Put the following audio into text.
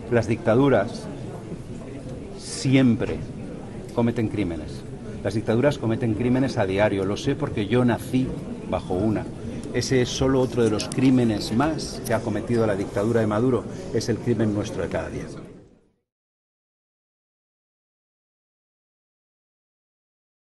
Las dictaduras siempre cometen crímenes. Las dictaduras cometen crímenes a diario, lo sé porque yo nací bajo una. Ese es solo otro de los crímenes más que ha cometido la dictadura de Maduro, es el crimen nuestro de cada día.